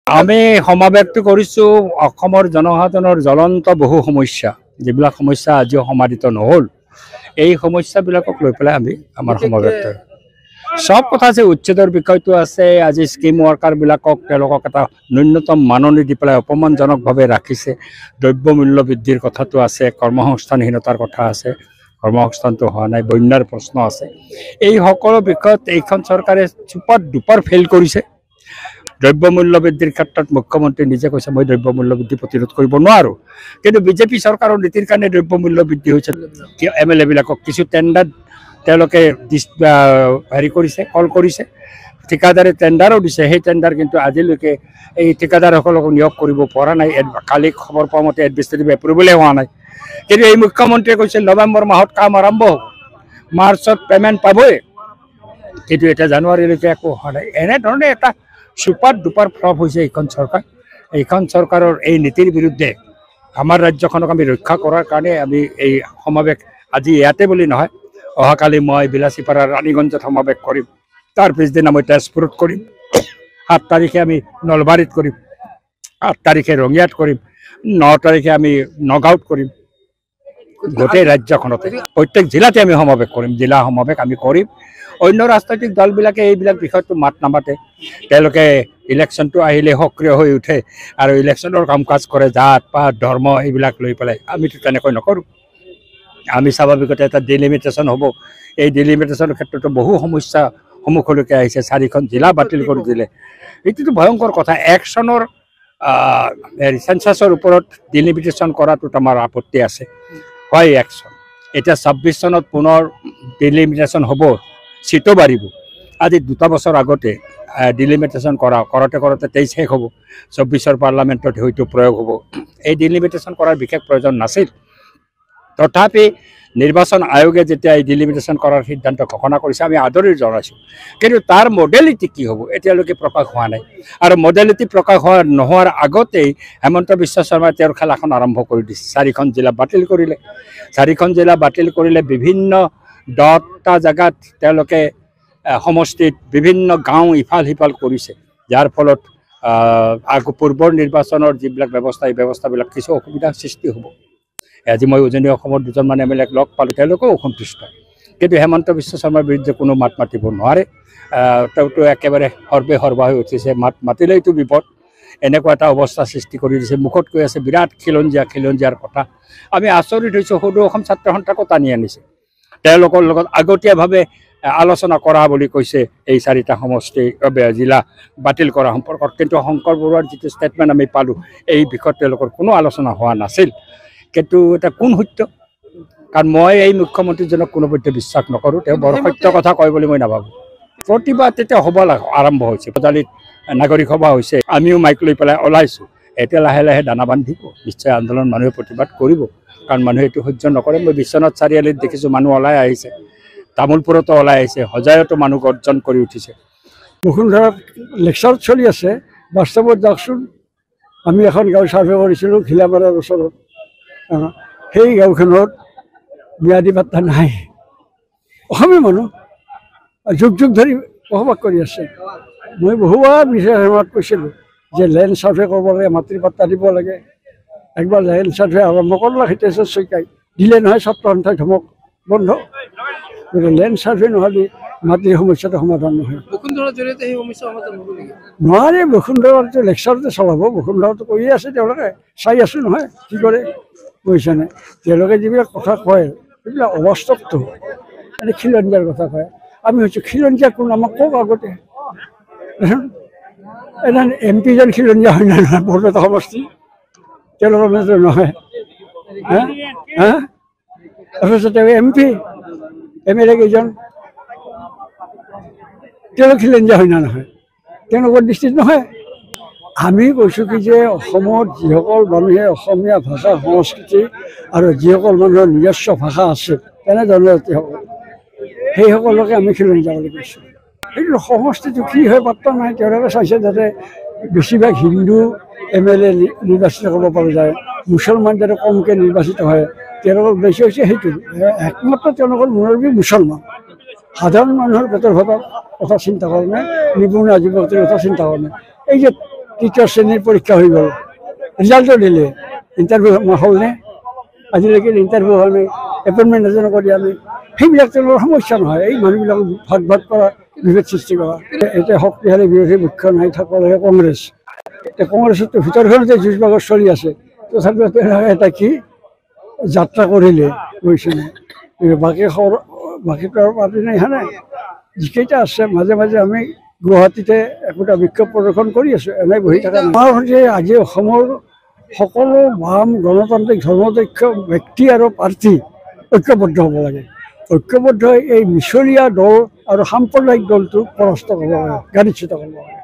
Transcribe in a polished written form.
আমি সমাৱেশটো কৰিছোঁ অসমৰ জনসাধাৰণৰ জ্বলন্ত বহু সমস্যা, যিবিলাক সমস্যা আজিও সমাধিত নহ'ল, এই সমস্যাবিলাকক লৈ পেলাই আমি আমাৰ সমাৱেশটো সব কথা আছে। উচ্ছেদৰ বিষয়টো আছে, আজি স্কিম ৱৰ্কাৰবিলাকক তেওঁলোকক এটা ন্যূনতম মাননি দি পেলাই অপমানজনকভাৱে ৰাখিছে, দ্ৰব্যমূল্য বৃদ্ধিৰ কথাটো আছে, কৰ্মসংস্থানহীনতাৰ কথা আছে, কৰ্মসংস্থানটো হোৱা নাই, বন্যাৰ প্ৰশ্ন আছে। এই সকলো বিষয়ত এইখন চৰকাৰে চুপাৰ ডুপাৰ ফেইল কৰিছে। দ্ৰব্যমূল্য বৃদ্ধিৰ ক্ষেত্ৰত মুখ্যমন্ত্ৰী নিজে কৈছে মই দ্ৰব্যমূল্য বৃদ্ধি প্ৰতিৰোধ কৰিব নোৱাৰোঁ, কিন্তু বিজেপি চৰকাৰৰ নীতিৰ কাৰণে দ্ৰব্যমূল্য বৃদ্ধি হৈছে। MLA বিলাকক কিছু টেণ্ডাৰ তেওঁলোকে হেৰি কৰিছে, কল কৰিছে, ঠিকাদাৰে টেণ্ডাৰো দিছে, সেই টেণ্ডাৰ কিন্তু আজিলৈকে এই ঠিকাদাৰসকলক নিয়োগ কৰিব পৰা নাই। কালি খবৰ পোৱা মতে এডমিনিষ্ট্ৰেটিভ এপ্ৰুভেলেই হোৱা নাই। কিন্তু এই মুখ্যমন্ত্ৰীয়ে কৈছে নৱেম্বৰ মাহত কাম আৰম্ভ হ'ব, মাৰ্চত পে'মেণ্ট পাবই, কিন্তু এতিয়া জানুৱাৰীলৈকে একো হোৱা নাই। এনেধৰণে এটা চুপাৰ ডুপাৰ ফ্লপ হৈছে এইখন চৰকাৰ। এইখন চৰকাৰৰ এই নীতিৰ বিৰুদ্ধে আমাৰ ৰাজ্যখনক আমি ৰক্ষা কৰাৰ কাৰণে আমি এই সমাৱেশ আজি ইয়াতে বুলি নহয়, অহাকালি মই বিলাচীপাৰা ৰাণীগঞ্জত সমাৱেশ কৰিম, তাৰ পিছদিনা মই তেজপুৰত কৰিম, 7 তাৰিখে আমি নলবাৰীত কৰিম, 8 তাৰিখে ৰঙিয়াত কৰিম, 9 তাৰিখে আমি নগাঁৱত কৰিম। গোটেই ৰাজ্যখনতে প্ৰত্যেক জিলাতে আমি সমাৱেশ কৰিম, জিলা সমাৱেশ আমি কৰিম। অন্য ৰাজনৈতিক দলবিলাকে এইবিলাক বিষয়টো মাত নামাতে, তেওঁলোকে ইলেকশ্যনটো আহিলে সক্ৰিয় হৈ উঠে আৰু ইলেকশ্যনৰ কাম কাজ কৰে, জাত পাত ধৰ্ম এইবিলাক লৈ পেলাই। আমিতো তেনেকৈ নকৰোঁ। আমি স্বাভাৱিকতে এটা ডিলিমিটেশ্যন হ'ব, এই ডিলিমিটেশ্যনৰ ক্ষেত্ৰতো বহু সমস্যা সন্মুখলৈকে আহিছে। 4খন জিলা বাতিল কৰি দিলে, এইটোতো ভয়ংকৰ কথা। একশ্যনৰ চেঞ্চাছৰ ওপৰত ডিলিমিটেশ্যন কৰাটোত আমাৰ আপত্তি আছে, হয় একশ্যন। এতিয়া 26 চনত পুনৰ ডিলিমিটেশ্যন হ'ব, চিটো বাঢ়িব। আজি 2 বছৰ আগতে ডিলিমিটেশ্যন কৰোঁতে 23 শেষ হ'ব, 24 পাৰ্লামেণ্টত হয়তো প্ৰয়োগ হ'ব। এই ডিলিমিটেশ্যন কৰাৰ বিশেষ প্ৰয়োজন নাছিল। তথাপি নিৰ্বাচন আয়োগে যেতিয়া এই ডিলিমিটেশ্যন কৰাৰ সিদ্ধান্ত ঘোষণা কৰিছে আমি আদৰি জনাইছোঁ, কিন্তু তাৰ মডেলিটি কি হ'ব এতিয়ালৈকে প্ৰকাশ হোৱা নাই। আৰু মডেলিটি প্ৰকাশ নোহোৱাৰ আগতেই হেমন্ত বিশ্ব শৰ্মাই তেওঁৰ খেলাখন আৰম্ভ কৰি দিছে। 4খন জিলা বাতিল কৰিলে, 4খন জিলা বাতিল কৰিলে। বিভিন্ন 10টা জেগাত তেওঁলোকে সমষ্টিত বিভিন্ন গাঁও ইফাল সিফাল কৰিছে, যাৰ ফলত পূৰ্বৰ নিৰ্বাচনৰ যিবিলাক ব্যৱস্থা, এই ব্যৱস্থাবিলাক কিছু অসুবিধাৰ সৃষ্টি হ'ব। আজি মই উজনি অসমৰ 2জনমান MLA লগ পালোঁ, তেওঁলোকেও অসন্তুষ্ট, কিন্তু হেমন্ত বিশ্ব শৰ্মাৰ বিৰুদ্ধে কোনো মাত মাতিব নোৱাৰে। তেওঁতো একেবাৰে সৰ্বা হৈ উঠিছে, মাত মাতিলেইতো বিপদ, এনেকুৱা এটা অৱস্থা সৃষ্টি কৰি দিছে। মুখত কৈ আছে বিৰাট খিলঞ্জীয়াৰ কথা। আমি আচৰিত হৈছোঁ, সদৌ অসম ছাত্ৰ সন্থাকো টানি আনিছে, তেওঁলোকৰ লগত আগতীয়াভাৱে আলোচনা কৰা বুলি কৈছে এই 4টা সমষ্টি জিলা বাতিল কৰা সম্পৰ্কত। কিন্তু শংকৰ বৰুৱাৰ যিটো ষ্টেটমেণ্ট আমি পালোঁ, এই বিষয়ত তেওঁলোকৰ কোনো আলোচনা হোৱা নাছিল। কিন্তু এটা কোন সত্য, কাৰণ মই এই মুখ্যমন্ত্ৰীজনক কোনোপধ্যে বিশ্বাস নকৰোঁ, তেওঁ বৰ সত্য কথা কয় বুলি মই নাভাবোঁ। প্ৰতিবাদ তেতিয়া হ'ব আৰম্ভ হৈছে, বজালিত নাগৰিক সভা হৈছে, আমিও মাইক লৈ পেলাই ওলাইছোঁ। এতিয়া লাহে লাহে দানা বান্ধিব, নিশ্চয় আন্দোলন মানুহে প্ৰতিবাদ কৰিব, কাৰণ মানুহে এইটো সহ্য নকৰে। মই বিশ্বনাথ চাৰিআলিত দেখিছোঁ মানুহ ওলাই আহিছে, তামোলপুৰতো ওলাই আহিছে, হজায়তো মানুহ গৰ্জন কৰি উঠিছে। বসুন্ধৰাত লেকচাৰ চলি আছে, বাস্তৱত যাওকচোন। আমি এখন গাঁও ছাৰ্ভে কৰিছিলোঁ ঘিলাপাৰাৰ ওচৰত, সেই গাঁওখনত ম্যাদী পাত্তা নাই। অসমীয়া মানুহ যুগ যুগ ধৰি বসবাস কৰি আছে। মই বহুবাৰ বিশেষ সময়ত কৈছিলোঁ যে লেণ্ড ছাৰ্ভে কৰিব লাগে, মাটিৰ পাত্তা দিব লাগে। একবাৰ লেণ্ড ছাৰ্ভে আৰম্ভ কৰিলে হিতেশ্বৰ শইকীয়াই দিলে নহয়, ছাত্ৰ সন্থাই ধমক বন্ধ। গতিকে লেণ্ড ছাৰ্ভে নহ'লে মাটিৰ সমস্যাটো সমাধান নহয়। বসুন্ধৰাৰ জৰিয়তে সেই সমস্যা সমাধান হ'ব নেকি? নোৱাৰে। বসুন্ধৰাটো লেকচাৰতে চলাব, বসুন্ধৰাটো কৈয়ে আছে, তেওঁলোকে চাই আছোঁ নহয় কি কৰে, বুজিছেনে? তেওঁলোকে যিবিলাক কথা কয় সেইবিলাক অবাস্তৱটো, এনে খিলঞ্জীয়াৰ কথা কয়। আমি হৈছোঁ খিলঞ্জীয়া কোন, আমাক কওক আগতে। এনে MP যেন খিলঞ্জীয়া হয় নে নহয় বৰপেটা সমষ্টি? তেওঁলোকৰ মাজত নহয়। তাৰপিছত তেওঁ MP MLA কেইজন তেওঁলোক খিলঞ্জীয়া হয় নে নহয়? তেওঁলোকৰ দৃষ্টিত নহয়। আমি কৈছোঁ কি যে অসমত যিসকল মানুহে অসমীয়া ভাষা সংস্কৃতি আৰু যিসকল মানুহৰ নিজস্ব ভাষা আছে, তেনে জনজাতিসকল, সেইসকলকে আমি খিলঞ্জীয়া বুলি কৈছোঁ। কিন্তু সমষ্টিটো কি হয় পাত্তা নাই। তেওঁলোকে চাইছে যাতে বেছিভাগ হিন্দু MLA নিৰ্বাচিত কৰিব পৰা যায়, মুছলমান যাতে কমকৈ নিৰ্বাচিত হয়, তেওঁলোকৰ উদ্দেশ্য হৈছে সেইটো। একমাত্ৰ তেওঁলোকৰ মুৰব্বী মুছলমান, সাধাৰণ মানুহৰ পেটৰ ভাতৰ কথা চিন্তা কৰা নাই, নিবনুৱা যুৱতীৰ কথা চিন্তা কৰা নাই। এই যে তৃতীয় শ্ৰেণীৰ পৰীক্ষা হৈ গ'ল, ৰিজাল্টো দিলে, ইণ্টাৰভিউ হ'লনে? আজিলৈকে ইণ্টাৰভিউ হোৱা নাই, এপইণ্টমেণ্ট এজনো কৰি আনে। সেইবিলাক তেওঁলোকৰ সমস্যা নহয়, এই মানুহবিলাক ভাগ ভাগ কৰা, বিভেদ সৃষ্টি কৰা। এতিয়া শক্তিশালী বিৰোধী মুখ্য নাই থাকিলে কংগ্ৰেছ। এতিয়া কংগ্ৰেছতো ভিতৰখনতে যুঁজ বাগৰ চলি আছে, তথাপিও তেওঁলোকে এটা কি যাত্ৰা কৰিলে গৈছিলে। বাকীটো আৰু পাৰ্টি নাই নাই, যিকেইটা আছে মাজে মাজে আমি গুৱাহাটীতে একোটা বিক্ষোভ প্ৰদৰ্শন কৰি আছোঁ, এনেই বহি থকা আমাৰ সৈতে আজি অসমৰ সকলো বাম গণতান্ত্ৰিক ধৰ্মদক্ষ ব্যক্তি আৰু প্ৰাৰ্থী ঐক্যবদ্ধ হ'ব লাগে। ঐক্যবদ্ধ এই মিছলীয়া দল আৰু সাম্প্ৰদায়িক দলটোক পৰাস্ত কৰিব লাগে, গাড়ীচ্যুত কৰিব লাগে।